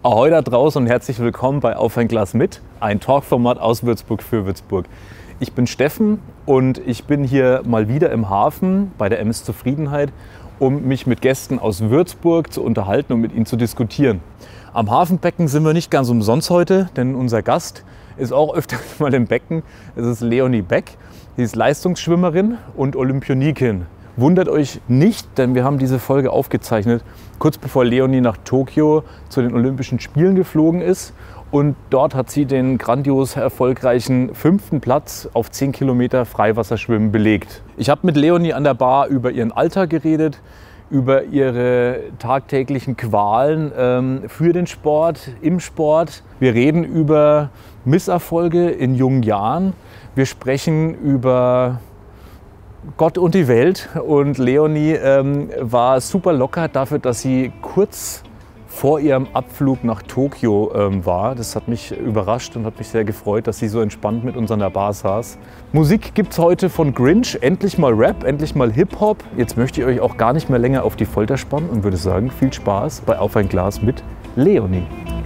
Ahoi da draußen und herzlich willkommen bei Auf ein Glas mit, ein Talkformat aus Würzburg für Würzburg. Ich bin Steffen und ich bin hier mal wieder im Hafen bei der MS Zufriedenheit, um mich mit Gästen aus Würzburg zu unterhalten und mit ihnen zu diskutieren. Am Hafenbecken sind wir nicht ganz umsonst heute, denn unser Gast ist auch öfters mal im Becken. Es ist Leonie Beck, sie ist Leistungsschwimmerin und Olympionikin. Wundert euch nicht, denn wir haben diese Folge aufgezeichnet, kurz bevor Leonie nach Tokio zu den Olympischen Spielen geflogen ist. Und dort hat sie den grandios erfolgreichen 5. Platz auf 10 Kilometer Freiwasserschwimmen belegt. Ich habe mit Leonie an der Bar über ihren Alltag geredet, über ihre tagtäglichen Qualen für den Sport, im Sport. Wir reden über Misserfolge in jungen Jahren. Wir sprechen über Gott und die Welt, und Leonie war super locker dafür, dass sie kurz vor ihrem Abflug nach Tokio war. Das hat mich überrascht und hat mich sehr gefreut, dass sie so entspannt mit uns an der Bar saß. Musik gibt's heute von Grinch, endlich mal Rap, endlich mal Hip-Hop. Jetzt möchte ich euch auch gar nicht mehr länger auf die Folter spannen und würde sagen, viel Spaß bei Auf ein Glas mit Leonie.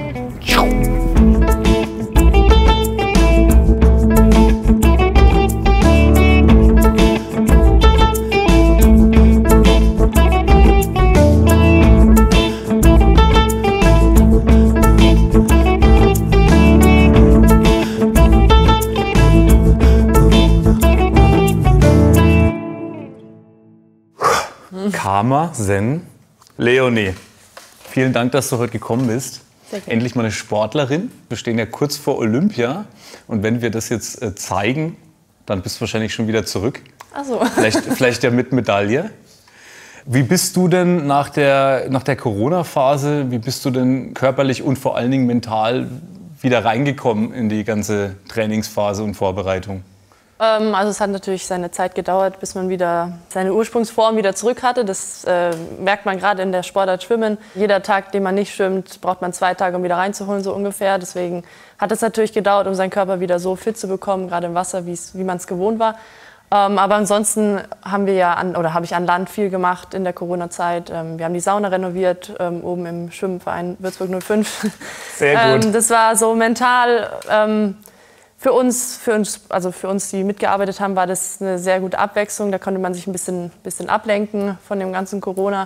Karma Zen. Leonie, vielen Dank, dass du heute gekommen bist. Sehr gerne. Endlich mal eine Sportlerin. Wir stehen ja kurz vor Olympia und wenn wir das jetzt zeigen, dann bist du wahrscheinlich schon wieder zurück. Ach so. Vielleicht ja mit Medaille. Wie bist du denn nach der Corona-Phase, wie bist du denn körperlich und vor allen Dingen mental wieder reingekommen in die ganze Trainingsphase und Vorbereitung? Also es hat natürlich seine Zeit gedauert, bis man wieder seine Ursprungsform wieder zurück hatte. Das merkt man gerade in der Sportart Schwimmen. Jeder Tag, den man nicht schwimmt, braucht man 2 Tage, um wieder reinzuholen, so ungefähr. Deswegen hat es natürlich gedauert, um seinen Körper wieder so fit zu bekommen, gerade im Wasser, wie man es gewohnt war. Aber ansonsten habe ich an Land viel gemacht in der Corona-Zeit. Wir haben die Sauna renoviert, oben im Schwimmverein Würzburg 05. Sehr gut. Das war so mental. Für uns, die mitgearbeitet haben, war das eine sehr gute Abwechslung. Da konnte man sich ein bisschen ablenken von dem ganzen Corona.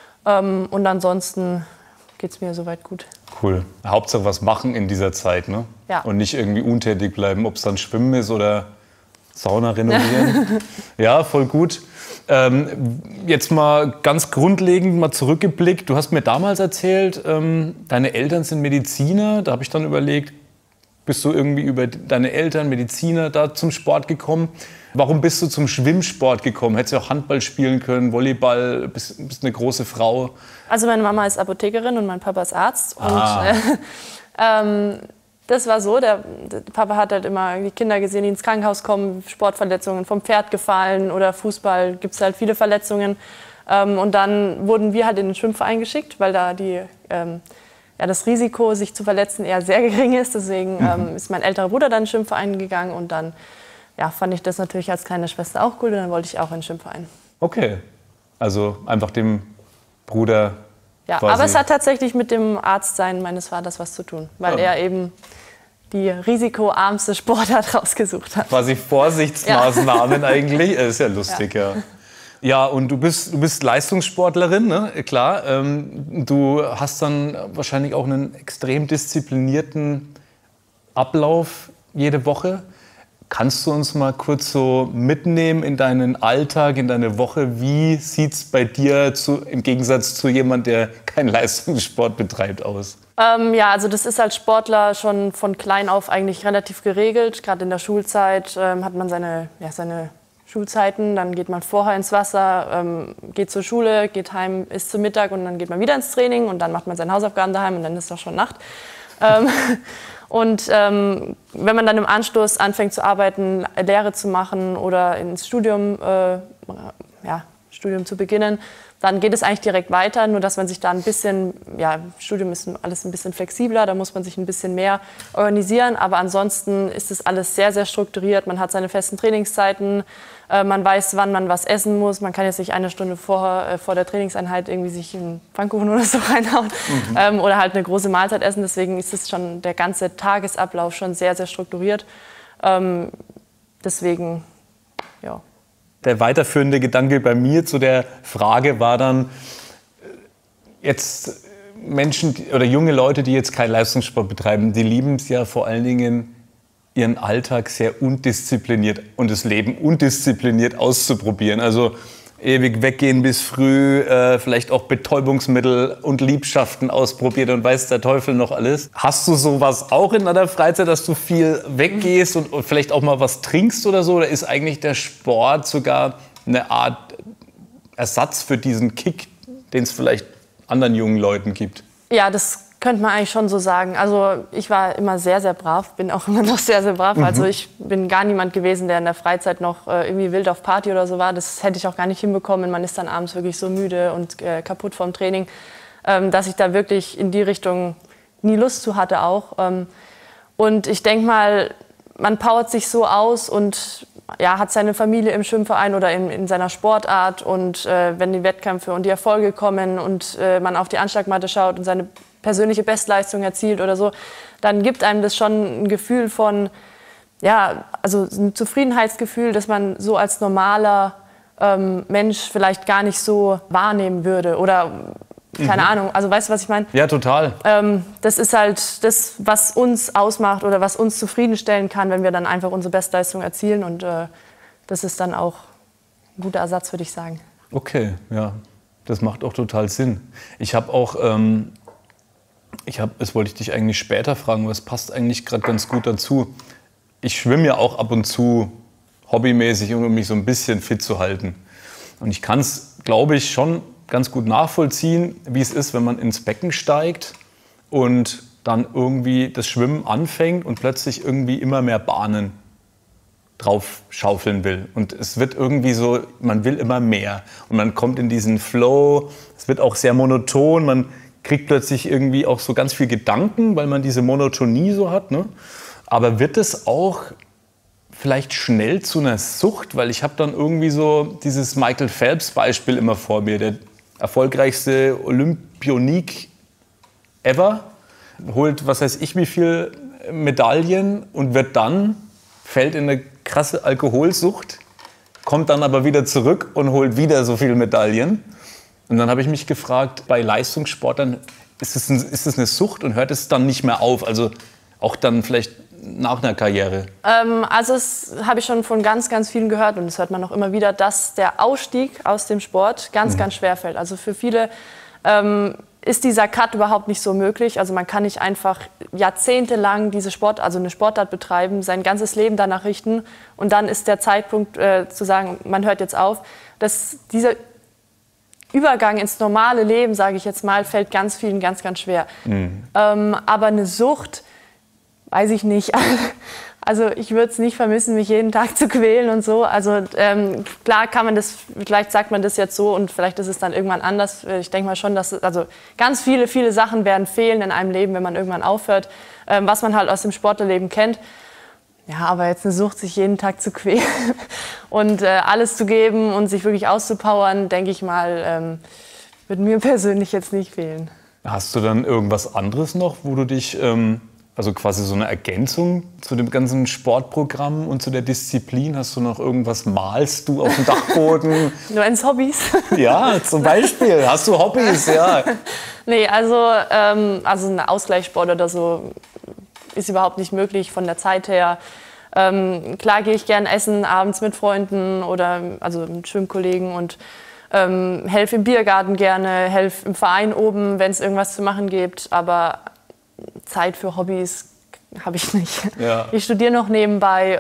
Und ansonsten geht es mir soweit gut. Cool. Hauptsache was machen in dieser Zeit, ne? Ja. Und nicht irgendwie untätig bleiben, ob es dann Schwimmen ist oder Sauna renovieren. Ja, voll gut. Jetzt mal ganz grundlegend mal zurückgeblickt. Du hast mir damals erzählt, deine Eltern sind Mediziner. Da habe ich dann überlegt, bist du irgendwie über deine Eltern, Mediziner, da zum Sport gekommen? Warum bist du zum Schwimmsport gekommen? Hättest du auch Handball spielen können, Volleyball, bist eine große Frau? Also meine Mama ist Apothekerin und mein Papa ist Arzt. Ah. Und das war so, der Papa hat halt immer die Kinder gesehen, die ins Krankenhaus kommen, Sportverletzungen, vom Pferd gefallen oder Fußball, gibt es halt viele Verletzungen. Und dann wurden wir halt in den Schwimmverein geschickt, weil da das Risiko, sich zu verletzen, eher sehr gering ist. Deswegen ist mein älterer Bruder dann in den Schwimmverein gegangen und dann fand ich das natürlich als kleine Schwester auch cool und dann wollte ich auch in den Schwimmverein. Okay, also einfach dem Bruder. Ja, quasi. aber es hat tatsächlich mit dem Arztsein meines Vaters was zu tun, weil er eben die risikoarmste Sportart rausgesucht hat. Quasi Vorsichtsmaßnahmen eigentlich. Das ist ja lustig, ja. Ja, und du bist Leistungssportlerin, ne? Klar. Du hast dann wahrscheinlich auch einen extrem disziplinierten Ablauf jede Woche. Kannst du uns mal kurz so mitnehmen in deinen Alltag, in deine Woche? Wie sieht es bei dir im Gegensatz zu jemand, der keinen Leistungssport betreibt, aus? Also das ist als Sportler schon von klein auf eigentlich relativ geregelt. Gerade in der Schulzeit hat man seine Schulzeiten, dann geht man vorher ins Wasser, geht zur Schule, geht heim, isst zu Mittag und dann geht man wieder ins Training und dann macht man seine Hausaufgaben daheim und dann ist es schon Nacht. Und wenn man dann im Anschluss anfängt zu arbeiten, Lehre zu machen oder ins Studium Studium zu beginnen. Dann geht es eigentlich direkt weiter, nur dass man sich da ein bisschen, ja, im Studium ist alles ein bisschen flexibler, da muss man sich ein bisschen mehr organisieren. Aber ansonsten ist es alles sehr, sehr strukturiert. Man hat seine festen Trainingszeiten, man weiß, wann man was essen muss. Man kann jetzt nicht eine Stunde vor der Trainingseinheit irgendwie sich einen Pfannkuchen oder so reinhauen oder halt eine große Mahlzeit essen. Deswegen ist es schon der ganze Tagesablauf schon sehr, sehr strukturiert. Deswegen, ja. Der weiterführende Gedanke bei mir zu der Frage war dann, jetzt Menschen oder junge Leute, die jetzt keinen Leistungssport betreiben, die lieben es ja vor allen Dingen, ihren Alltag sehr undiszipliniert und das Leben undiszipliniert auszuprobieren. Also ewig weggehen bis früh, vielleicht auch Betäubungsmittel und Liebschaften ausprobiert und weiß der Teufel noch alles. Hast du sowas auch in deiner Freizeit, dass du viel weggehst und vielleicht auch mal was trinkst oder so? Oder ist eigentlich der Sport sogar eine Art Ersatz für diesen Kick, den es vielleicht anderen jungen Leuten gibt? Ja, das könnte man eigentlich schon so sagen. Also ich war immer sehr, sehr brav, bin auch immer noch sehr, sehr brav. Also ich bin gar niemand gewesen, der in der Freizeit noch irgendwie wild auf Party oder so war. Das hätte ich auch gar nicht hinbekommen. Man ist dann abends wirklich so müde und kaputt vom Training, dass ich da wirklich in die Richtung nie Lust zu hatte auch. Und ich denke mal, man powert sich so aus und ja, hat seine Familie im Schwimmverein oder in seiner Sportart. Und wenn die Wettkämpfe und die Erfolge kommen und man auf die Anschlagmatte schaut und seine persönliche Bestleistung erzielt oder so, dann gibt einem das schon ein Gefühl von, ja, also ein Zufriedenheitsgefühl, das man so als normaler Mensch vielleicht gar nicht so wahrnehmen würde oder keine Ahnung, also weißt du, was ich meine? Ja, total. Das ist halt das, was uns ausmacht oder was uns zufriedenstellen kann, wenn wir dann einfach unsere Bestleistung erzielen und das ist dann auch ein guter Ersatz, würde ich sagen. Okay, ja, das macht auch total Sinn. Ich habe auch das wollte ich dich eigentlich später fragen, aber es passt eigentlich gerade ganz gut dazu. Ich schwimme ja auch ab und zu hobbymäßig, um mich so ein bisschen fit zu halten. Und ich kann es, glaube ich, schon ganz gut nachvollziehen, wie es ist, wenn man ins Becken steigt und dann irgendwie das Schwimmen anfängt und plötzlich irgendwie immer mehr Bahnen drauf schaufeln will. Und es wird irgendwie so, man will immer mehr. Und man kommt in diesen Flow, es wird auch sehr monoton, man kriegt plötzlich irgendwie auch so ganz viel Gedanken, weil man diese Monotonie so hat. Ne? Aber wird es auch vielleicht schnell zu einer Sucht? Weil ich habe dann irgendwie so dieses Michael Phelps-Beispiel immer vor mir. Der erfolgreichste Olympionik ever. Holt, was weiß ich, wie viel Medaillen und fällt in eine krasse Alkoholsucht, kommt dann aber wieder zurück und holt wieder so viele Medaillen. Und dann habe ich mich gefragt, bei Leistungssportlern, ist es eine Sucht und hört es dann nicht mehr auf? Also auch dann vielleicht nach einer Karriere? Also das habe ich schon von ganz, ganz vielen gehört und das hört man auch immer wieder, dass der Ausstieg aus dem Sport ganz, ganz schwer fällt. Also für viele ist dieser Cut überhaupt nicht so möglich. Also man kann nicht einfach jahrzehntelang eine Sportart betreiben, sein ganzes Leben danach richten und dann ist der Zeitpunkt zu sagen, man hört jetzt auf. Dieser Übergang ins normale Leben, sage ich jetzt mal, fällt ganz vielen ganz, ganz schwer. Aber eine Sucht, weiß ich nicht. Also ich würde es nicht vermissen, mich jeden Tag zu quälen und so. Also klar kann man das, vielleicht sagt man das jetzt so und vielleicht ist es dann irgendwann anders. Ich denke mal schon, dass also ganz viele, viele Sachen werden fehlen in einem Leben, wenn man irgendwann aufhört, was man halt aus dem Sportlerleben kennt. Ja, aber jetzt eine Sucht, sich jeden Tag zu quälen und alles zu geben und sich wirklich auszupowern, denke ich mal, wird mir persönlich jetzt nicht fehlen. Hast du dann irgendwas anderes noch, wo du dich, also quasi so eine Ergänzung zu dem ganzen Sportprogramm und zu der Disziplin, hast du noch irgendwas, malst du auf dem Dachboden? Nur ins Hobbys? Ja, zum Beispiel. Hast du Hobbys? Ja. Nee, also ein Ausgleichssport oder so ist überhaupt nicht möglich von der Zeit her. Klar gehe ich gern essen, abends mit Freunden oder also mit Schwimmkollegen und helfe im Biergarten gerne, helfe im Verein oben, wenn es irgendwas zu machen gibt. Aber Zeit für Hobbys habe ich nicht. Ja. Ich studiere noch nebenbei.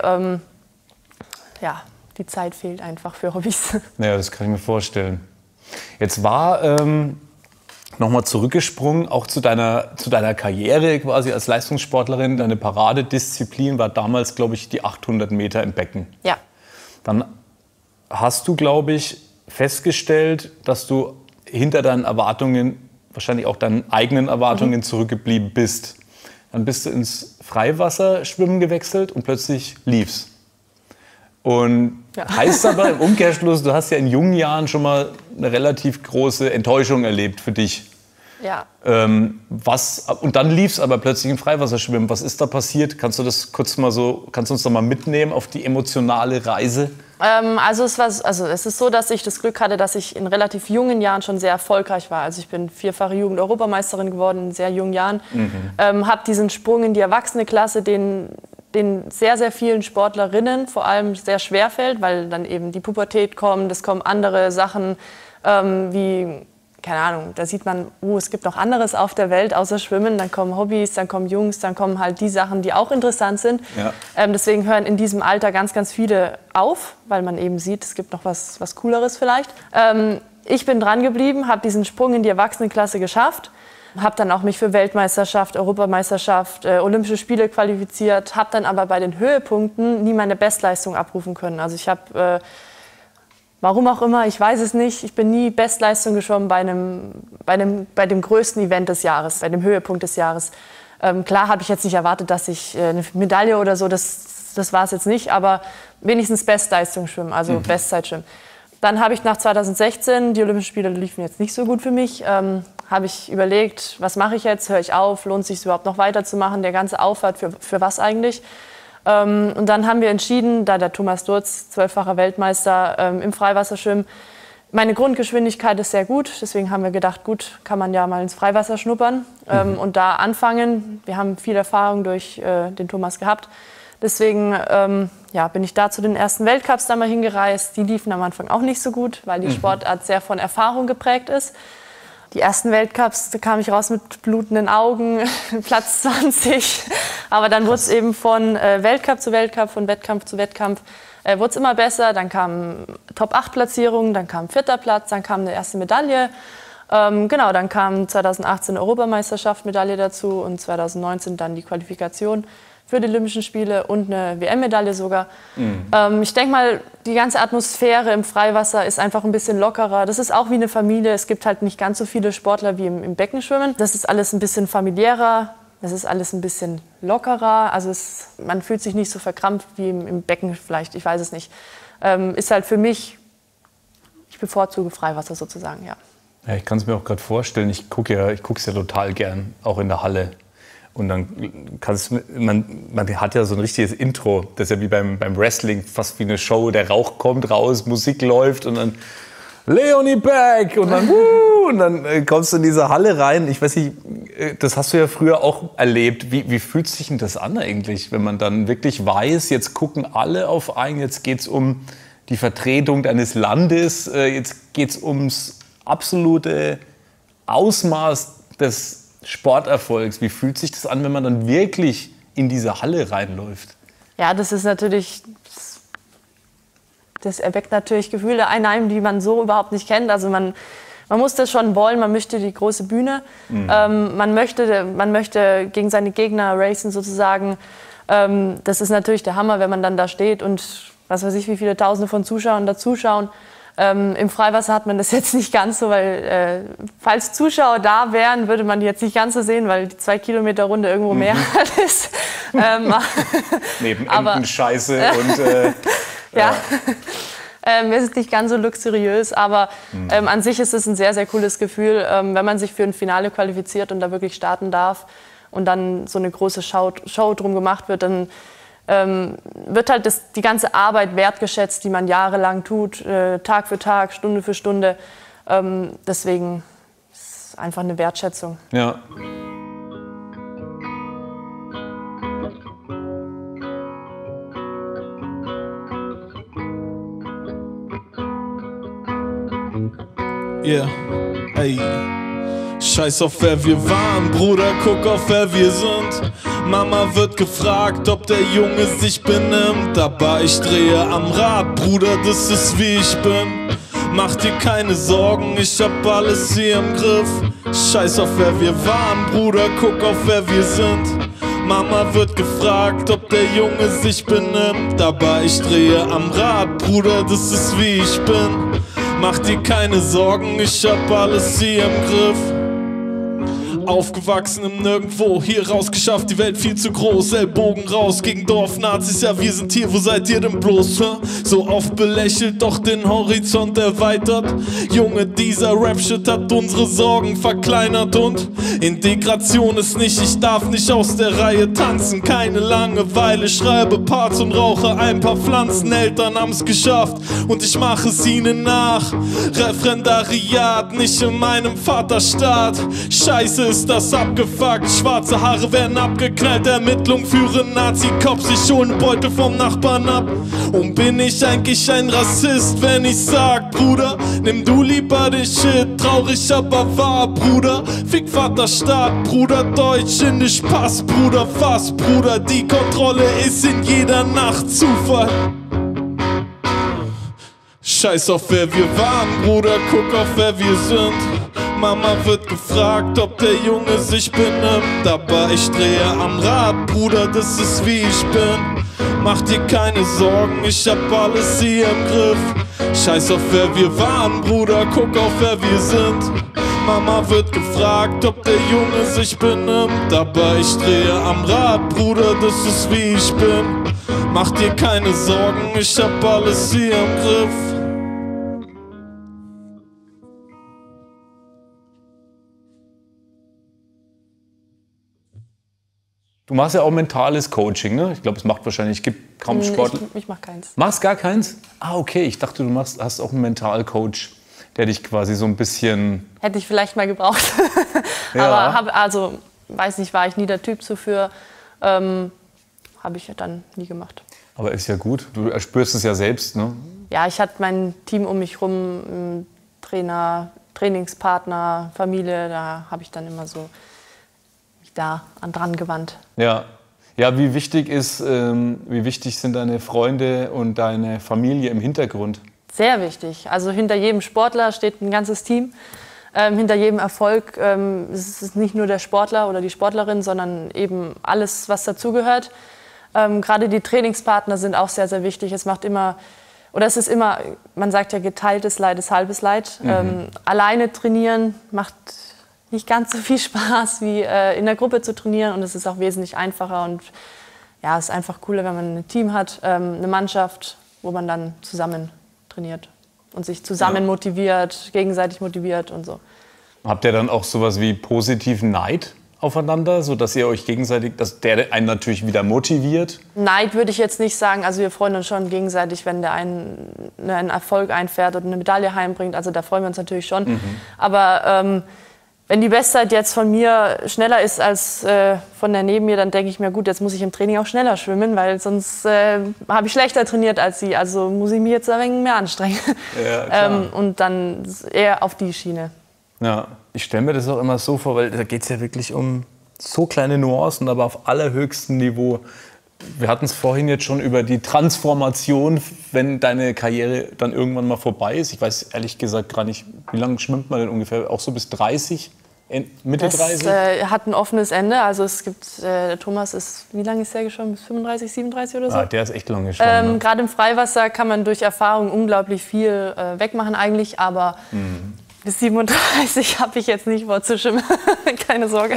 Ja, die Zeit fehlt einfach für Hobbys. Ja, das kann ich mir vorstellen. Jetzt war nochmal zurückgesprungen, auch zu deiner Karriere quasi als Leistungssportlerin. Deine Paradedisziplin war damals, glaube ich, die 800 Meter im Becken. Ja. Dann hast du, glaube ich, festgestellt, dass du hinter deinen Erwartungen, wahrscheinlich auch deinen eigenen Erwartungen zurückgeblieben bist. Dann bist du ins Freiwasserschwimmen gewechselt und plötzlich lief's. Und heißt aber im Umkehrschluss, du hast ja in jungen Jahren schon mal eine relativ große Enttäuschung erlebt für dich. Ja. Und dann lief es aber plötzlich im Freiwasserschwimmen. Was ist da passiert? Kannst du das kurz mal kannst du uns da mal mitnehmen auf die emotionale Reise? Also es ist so, dass ich das Glück hatte, dass ich in relativ jungen Jahren schon sehr erfolgreich war. Also ich bin 4-fache Jugend-Europameisterin geworden in sehr jungen Jahren. Habe diesen Sprung in die Erwachsene-Klasse, den sehr, sehr vielen Sportlerinnen vor allem sehr schwer fällt, weil dann eben die Pubertät kommt, es kommen andere Sachen wie, keine Ahnung, da sieht man, es gibt noch anderes auf der Welt außer Schwimmen, dann kommen Hobbys, dann kommen Jungs, dann kommen halt die Sachen, die auch interessant sind. Ja. Deswegen hören in diesem Alter ganz, ganz viele auf, weil man eben sieht, es gibt noch was Cooleres vielleicht. Ich bin dran geblieben, habe diesen Sprung in die Erwachsenenklasse geschafft. Habe dann auch mich für Weltmeisterschaft, Europameisterschaft, Olympische Spiele qualifiziert, habe dann aber bei den Höhepunkten nie meine Bestleistung abrufen können. Also ich habe, warum auch immer, ich weiß es nicht, ich bin nie Bestleistung geschwommen bei dem größten Event des Jahres, bei dem Höhepunkt des Jahres. Klar habe ich jetzt nicht erwartet, dass ich eine Medaille oder so, das war es jetzt nicht, aber wenigstens Bestleistung schwimmen, also Bestzeit schwimmen. Dann habe ich nach 2016, die Olympischen Spiele liefen jetzt nicht so gut für mich, habe ich überlegt, was mache ich jetzt, höre ich auf, lohnt es sich überhaupt noch weiterzumachen, der ganze Aufwand für was eigentlich? Und dann haben wir entschieden, da der Thomas Durz, 12-facher Weltmeister im Freiwasserschwimmen, meine Grundgeschwindigkeit ist sehr gut, deswegen haben wir gedacht, gut, kann man ja mal ins Freiwasser schnuppern und da anfangen. Wir haben viel Erfahrung durch den Thomas gehabt. Deswegen bin ich da zu den ersten Weltcups da mal hingereist. Die liefen am Anfang auch nicht so gut, weil die Sportart sehr von Erfahrung geprägt ist. Die ersten Weltcups, da kam ich raus mit blutenden Augen, Platz 20. Aber dann wurde es eben von Weltcup zu Weltcup, von Wettkampf zu Wettkampf, wurde es immer besser. Dann kamen Top-8-Platzierungen, dann kam 4. Platz, dann kam eine erste Medaille. Dann kam 2018 Europameisterschaft, Medaille dazu und 2019 dann die Qualifikation für die Olympischen Spiele und eine WM-Medaille sogar. Ich denke mal, die ganze Atmosphäre im Freiwasser ist einfach ein bisschen lockerer. Das ist auch wie eine Familie. Es gibt halt nicht ganz so viele Sportler wie im Beckenschwimmen. Das ist alles ein bisschen familiärer, das ist alles ein bisschen lockerer. Also man fühlt sich nicht so verkrampft wie im Becken vielleicht, ich weiß es nicht. Ist halt für mich, ich bevorzuge Freiwasser sozusagen, ja. Ja, ich kann es mir auch gerade vorstellen, ich gucke es ja total gern, auch in der Halle. Und dann man hat ja so ein richtiges Intro, das ist ja wie beim Wrestling, fast wie eine Show, der Rauch kommt raus, Musik läuft und dann Leonie Beck und dann kommst du in diese Halle rein. Ich weiß nicht, das hast du ja früher auch erlebt. Wie fühlt sich denn das an eigentlich, wenn man dann wirklich weiß, jetzt gucken alle auf einen, jetzt geht es um die Vertretung deines Landes, jetzt geht es ums absolute Ausmaß des Sporterfolgs. Wie fühlt sich das an, wenn man dann wirklich in diese Halle reinläuft? Ja, das ist natürlich, das erweckt natürlich Gefühle in einem, die man so überhaupt nicht kennt. Also man muss das schon wollen, man möchte die große Bühne, man möchte gegen seine Gegner racen sozusagen. Das ist natürlich der Hammer, wenn man dann da steht und was weiß ich, wie viele Tausende von Zuschauern da zuschauen. Im Freiwasser hat man das jetzt nicht ganz so, weil falls Zuschauer da wären, würde man die jetzt nicht ganz so sehen, weil die 2 Kilometer Runde irgendwo mehr ist. Neben Entenscheiße und... ja. Es ist nicht ganz so luxuriös, aber an sich ist es ein sehr, sehr cooles Gefühl, wenn man sich für ein Finale qualifiziert und da wirklich starten darf und dann so eine große Show drum gemacht wird, dann wird halt die ganze Arbeit wertgeschätzt, die man jahrelang tut, Tag für Tag, Stunde für Stunde. Deswegen ist es einfach eine Wertschätzung. Ja. Yeah, ey. Scheiß auf wer wir waren, Bruder, guck auf wer wir sind. Mama wird gefragt, ob der Junge sich benimmt, aber ich drehe am Rad, Bruder, das ist wie ich bin. Mach dir keine Sorgen, ich hab alles hier im Griff. Scheiß auf wer wir waren, Bruder, guck auf wer wir sind. Mama wird gefragt, ob der Junge sich benimmt, aber ich drehe am Rad, Bruder, das ist wie ich bin. Mach dir keine Sorgen, ich hab alles hier im Griff. Aufgewachsen im Nirgendwo, hier rausgeschafft, die Welt viel zu groß. Ellbogen raus gegen Dorfnazis, ja wir sind hier, wo seid ihr denn bloß? So oft belächelt, doch den Horizont erweitert. Junge, dieser Rap-Shit hat unsere Sorgen verkleinert. Und Integration ist nicht, ich darf nicht aus der Reihe tanzen. Keine Langeweile, schreibe Parts und rauche ein paar Pflanzen. Eltern haben's geschafft und ich mache es ihnen nach. Referendariat, nicht in meinem Vaterstaat. Scheiße, ist das abgefuckt, schwarze Haare werden abgeknallt, Ermittlungen führen Nazi-Cops, ich hol ne Beute vom Nachbarn ab. Und bin ich eigentlich ein Rassist, wenn ich sag, Bruder, nimm du lieber den Shit, traurig aber wahr, Bruder. Fick Vaterstaat, Bruder, Deutsch, Indisch, Pass, Bruder, Fass, Bruder, die Kontrolle ist in jeder Nacht Zufall. Scheiß auf wer wir waren, Bruder, guck auf wer wir sind. Mama wird gefragt, ob der Junge sich benimmt, aber ich drehe am Rad, Bruder, das ist wie ich bin. Mach dir keine Sorgen, ich hab alles hier im Griff. Scheiß auf wer wir waren, Bruder, guck auf wer wir sind. Mama wird gefragt, ob der Junge sich benimmt, aber ich drehe am Rad, Bruder, das ist wie ich bin. Mach dir keine Sorgen, ich hab alles hier im Griff. Du machst ja auch mentales Coaching, ne? Ich glaube, es macht wahrscheinlich, gibt kaum Sportler. Ich mach keins. Machst gar keins? Ah, okay. Ich dachte, hast auch einen Mentalcoach, der dich quasi so ein bisschen... Hätte ich vielleicht mal gebraucht. Ja. Aber weiß nicht, war ich nie der Typ für. Habe ich ja dann nie gemacht. Aber ist ja gut. Du erspürst es ja selbst, ne? Ja, ich hatte mein Team um mich rum, Trainer, Trainingspartner, Familie. Da habe ich dann immer so dran gewandt. Ja. Ja, wie wichtig sind deine Freunde und deine Familie im Hintergrund? Sehr wichtig. Also hinter jedem Sportler steht ein ganzes Team. Hinter jedem Erfolg ist es nicht nur der Sportler oder die Sportlerin, sondern eben alles, was dazugehört. Gerade die Trainingspartner sind auch sehr, sehr wichtig. Es ist immer, man sagt ja, geteiltes Leid ist halbes Leid. Alleine trainieren macht nicht ganz so viel Spaß wie in der Gruppe zu trainieren und es ist auch wesentlich einfacher und ja, es ist einfach cooler, wenn man ein Team hat, eine Mannschaft, wo man dann zusammen trainiert und sich zusammen motiviert, gegenseitig motiviert und so. Habt ihr dann auch sowas wie positiven Neid aufeinander, sodass ihr euch gegenseitig, dass der einen natürlich wieder motiviert? Neid würde ich jetzt nicht sagen, also wir freuen uns schon gegenseitig, wenn der einen Erfolg einfährt oder eine Medaille heimbringt, also da freuen wir uns natürlich schon, aber wenn die Bestzeit jetzt von mir schneller ist als von der neben mir, dann denke ich mir, gut, jetzt muss ich im Training auch schneller schwimmen, weil sonst habe ich schlechter trainiert als sie. Also muss ich mich jetzt ein wenig mehr anstrengen. Ja, klar. Und dann eher auf die Schiene. Ja, ich stelle mir das auch immer so vor, weil da geht es ja wirklich um so kleine Nuancen, aber auf allerhöchstem Niveau. Wir hatten es vorhin jetzt schon über die Transformation, wenn deine Karriere dann irgendwann mal vorbei ist. Ich weiß ehrlich gesagt gar nicht, wie lange schwimmt man denn ungefähr? Auch so bis 30? Mitte 30? Das hat ein offenes Ende. Also es gibt, der Thomas ist, wie lange ist der geschwommen? Bis 35, 37 oder so? Ah, der ist echt lang geschwommen. Ne? Gerade im Freiwasser kann man durch Erfahrung unglaublich viel wegmachen eigentlich, aber bis 37 habe ich jetzt nicht vor zu schwimmen. Keine Sorge.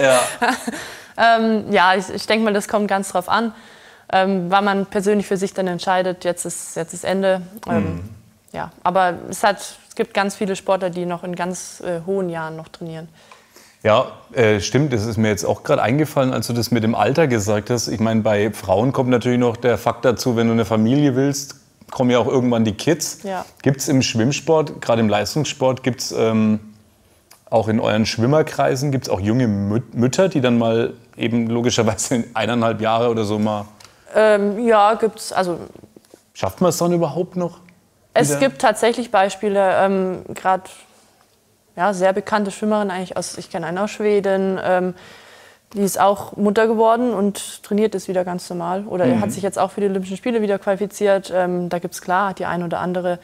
Ja, ich denke mal, das kommt ganz drauf an. Weil man persönlich für sich dann entscheidet, jetzt ist Ende. Ja, aber es gibt ganz viele Sportler, die noch in ganz hohen Jahren noch trainieren. Ja, stimmt. Das ist mir jetzt auch gerade eingefallen, als du das mit dem Alter gesagt hast. Ich meine, bei Frauen kommt natürlich noch der Fakt dazu, wenn du eine Familie willst, kommen ja auch irgendwann die Kids. Ja. Gibt es im Schwimmsport, gerade im Leistungssport, gibt es auch in euren Schwimmerkreisen, gibt es auch junge Mütter, die dann mal eben logischerweise in 1,5 Jahre oder so mal... Ja, gibt's. Also schafft man es dann überhaupt noch? Es gibt tatsächlich Beispiele, gerade sehr bekannte Schwimmerin eigentlich ich kenne eine aus Schweden, die ist auch Mutter geworden und trainiert ist wieder ganz normal. Oder hat sich jetzt auch für die Olympischen Spiele wieder qualifiziert. Da gibt es klar die eine oder andere,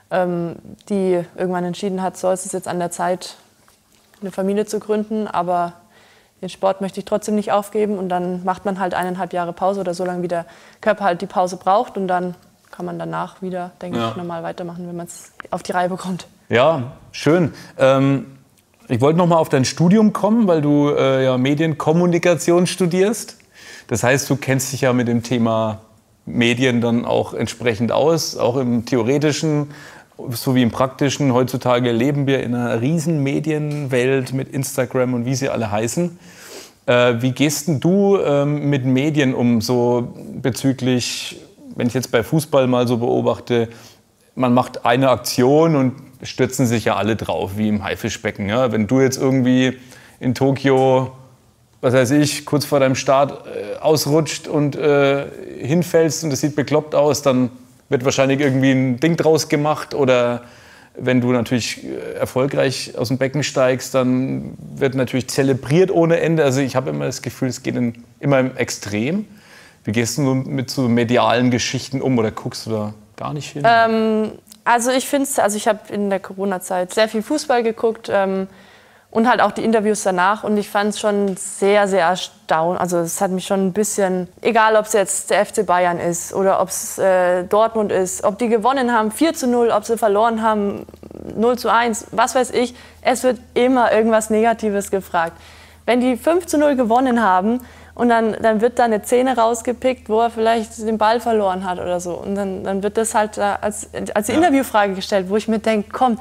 die irgendwann entschieden hat, so ist es jetzt an der Zeit, eine Familie zu gründen, aber den Sport möchte ich trotzdem nicht aufgeben und dann macht man halt 1,5 Jahre Pause oder so lange, wie der Körper halt die Pause braucht und dann kann man danach wieder, denke ich, normal weitermachen, wenn man es auf die Reihe bekommt. Ja, schön. Ich wollte noch mal auf dein Studium kommen, weil du ja Medienkommunikation studierst. Das heißt, du kennst dich ja mit dem Thema Medien dann auch entsprechend aus, auch im Theoretischen sowie im Praktischen. Heutzutage leben wir in einer riesen Medienwelt mit Instagram und wie sie alle heißen. Wie gehst denn du mit Medien um, so bezüglich, wenn ich jetzt bei Fußball mal so beobachte, man macht eine Aktion und stürzen sich ja alle drauf, wie im Haifischbecken. Ja? Wenn du jetzt irgendwie in Tokio, was weiß ich, kurz vor deinem Start ausrutscht und hinfällst und es sieht bekloppt aus, dann wird wahrscheinlich irgendwie ein Ding draus gemacht. Oder wenn du natürlich erfolgreich aus dem Becken steigst, dann wird natürlich zelebriert ohne Ende. Also ich habe immer das Gefühl, es geht immer im Extrem. Wie gehst du mit so medialen Geschichten um oder guckst du da gar nicht hin? Also ich habe in der Corona-Zeit sehr viel Fußball geguckt und halt auch die Interviews danach. Und ich fand es schon sehr, sehr erstaunlich. Also es hat mich schon ein bisschen, egal ob es jetzt der FC Bayern ist oder ob es Dortmund ist, ob die gewonnen haben 4:0, ob sie verloren haben 0:1, was weiß ich. Es wird immer irgendwas Negatives gefragt. Wenn die 5:0 gewonnen haben und dann wird da eine Szene rausgepickt, wo er vielleicht den Ball verloren hat oder so. Und dann wird das halt als Interviewfrage gestellt, wo ich mir denke, komm,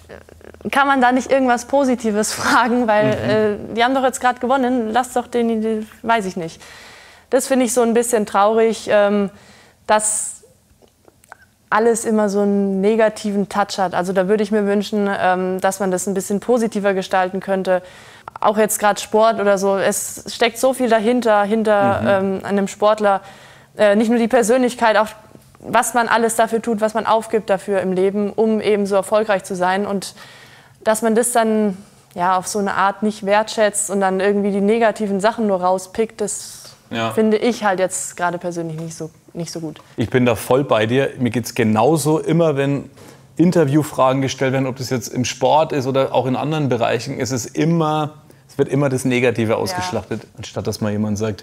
kann man da nicht irgendwas Positives fragen, weil die haben doch jetzt gerade gewonnen, lass doch den, weiß ich nicht. Das finde ich so ein bisschen traurig, dass alles immer so einen negativen Touch hat. Also da würde ich mir wünschen, dass man das ein bisschen positiver gestalten könnte. Auch jetzt gerade Sport oder so, es steckt so viel dahinter, einem Sportler. Nicht nur die Persönlichkeit, auch was man alles dafür tut, was man aufgibt dafür im Leben, um eben so erfolgreich zu sein. Und dass man das dann ja, auf so eine Art nicht wertschätzt und dann irgendwie die negativen Sachen nur rauspickt, das finde ich halt jetzt gerade persönlich nicht so gut. Ich bin da voll bei dir. Mir geht es genauso, immer wenn Interviewfragen gestellt werden, ob das jetzt im Sport ist oder auch in anderen Bereichen, es wird immer das Negative ausgeschlachtet, anstatt dass mal jemand sagt,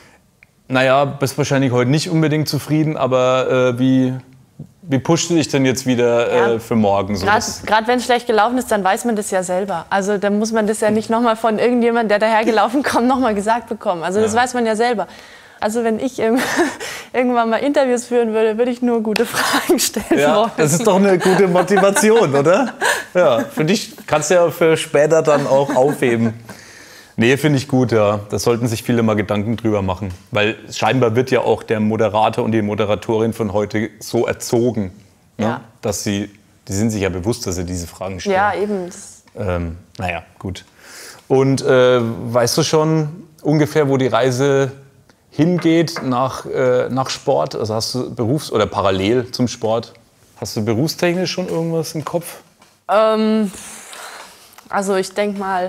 naja, bist wahrscheinlich heute nicht unbedingt zufrieden, aber wie pusht du dich denn jetzt wieder für morgen? So Gerade wenn es schlecht gelaufen ist, dann weiß man das ja selber. Also dann muss man das ja nicht nochmal von irgendjemandem, der dahergelaufen kommt, nochmal gesagt bekommen. Also das weiß man ja selber. Also wenn ich irgendwann mal Interviews führen würde, würde ich nur gute Fragen stellen. Ja, das ist doch eine gute Motivation, oder? Ja, für dich kannst du ja für später dann auch aufheben. Nee, finde ich gut, ja. Da sollten sich viele mal Gedanken drüber machen. Weil scheinbar wird ja auch der Moderator und die Moderatorin von heute so erzogen, ne? Dass die sind sich ja bewusst, dass sie diese Fragen stellen. Ja, eben. Naja, gut. Und weißt du schon ungefähr, wo die Reise hingeht nach Sport? Also hast du oder parallel zum Sport, hast du berufstechnisch schon irgendwas im Kopf? Also ich denke mal,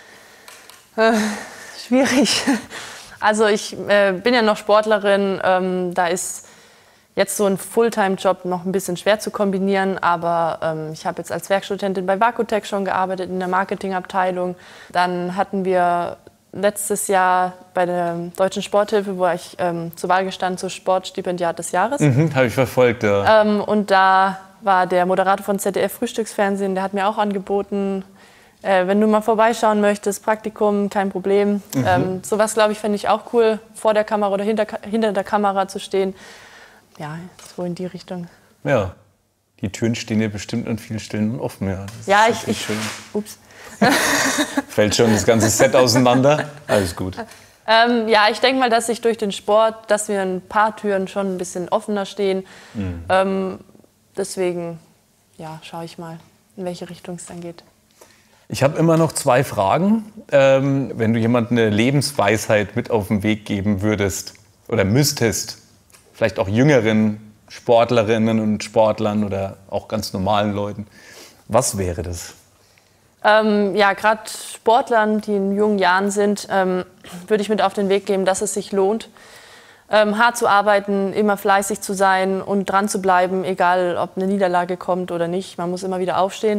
schwierig. Also ich bin ja noch Sportlerin, da ist jetzt so ein Fulltime-Job noch ein bisschen schwer zu kombinieren, aber ich habe jetzt als Werkstudentin bei Vakutech schon gearbeitet, in der Marketingabteilung. Dann hatten wir letztes Jahr bei der Deutschen Sporthilfe, wo ich zur Wahl gestanden zur Sportstipendiat des Jahres. Habe ich verfolgt, ja. Und da war der Moderator von ZDF Frühstücksfernsehen, der hat mir auch angeboten, wenn du mal vorbeischauen möchtest, Praktikum, kein Problem. Sowas, glaube ich, fände ich auch cool, vor der Kamera oder hinter der Kamera zu stehen. Ja, so in die Richtung. Ja, die Türen stehen ja bestimmt an vielen Stellen offen. Ja, ups. Fällt schon das ganze Set auseinander? Alles gut. Ja, ich denke mal, dass sich durch den Sport, dass wir ein paar Türen schon ein bisschen offener stehen. Deswegen, ja, schaue ich mal, in welche Richtung es dann geht. Ich habe immer noch 2 Fragen. Wenn du jemandem eine Lebensweisheit mit auf den Weg geben würdest oder müsstest, vielleicht auch jüngeren Sportlerinnen und Sportlern oder auch ganz normalen Leuten, was wäre das? Ja, gerade Sportlern, die in jungen Jahren sind, würde ich mit auf den Weg geben, dass es sich lohnt, hart zu arbeiten, immer fleißig zu sein und dran zu bleiben, egal ob eine Niederlage kommt oder nicht. Man muss immer wieder aufstehen.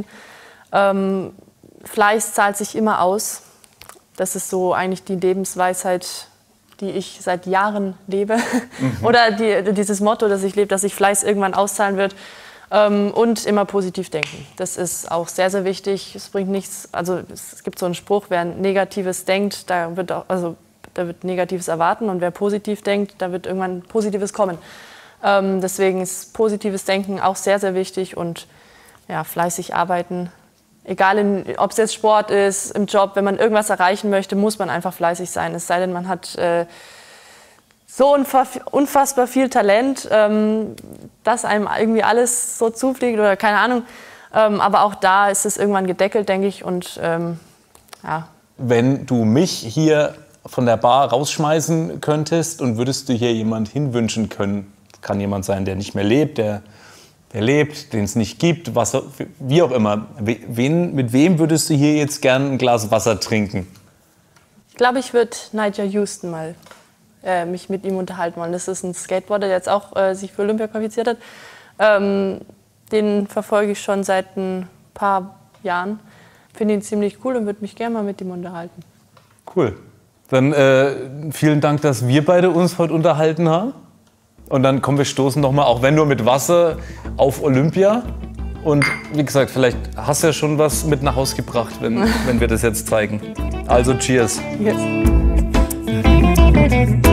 Fleiß zahlt sich immer aus. Das ist so eigentlich die Lebensweisheit, die ich seit Jahren lebe. Oder dieses Motto, das ich lebe, dass sich Fleiß irgendwann auszahlen wird. Und immer positiv denken. Das ist auch sehr, sehr wichtig. Es bringt nichts, also es gibt so einen Spruch, wer Negatives denkt, da wird Negatives erwarten, und wer positiv denkt, da wird irgendwann Positives kommen. Deswegen ist positives Denken auch sehr, sehr wichtig, und ja, fleißig arbeiten. Egal, ob es jetzt Sport ist, im Job, wenn man irgendwas erreichen möchte, muss man einfach fleißig sein. Es sei denn, man hat so unfassbar viel Talent, dass einem irgendwie alles so zufliegt oder keine Ahnung. Aber auch da ist es irgendwann gedeckelt, denke ich. Und ja. Wenn du mich hier von der Bar rausschmeißen könntest und würdest du hier jemand hinwünschen können, kann jemand sein, der nicht mehr lebt, der lebt, den es nicht gibt, wie auch immer. Mit wem würdest du hier jetzt gern ein Glas Wasser trinken? Ich glaube, ich würde Nigel Houston mal mich mit ihm unterhalten wollen. Das ist ein Skateboarder, der jetzt auch sich für Olympia qualifiziert hat. Den verfolge ich schon seit ein paar Jahren. Finde ihn ziemlich cool und würde mich gerne mal mit ihm unterhalten. Cool. Dann vielen Dank, dass wir beide uns heute unterhalten haben. Und dann kommen wir stoßen noch mal, auch wenn nur mit Wasser, auf Olympia. Und wie gesagt, vielleicht hast du ja schon was mit nach Hause gebracht, wenn wir das jetzt zeigen. Also cheers. Yes.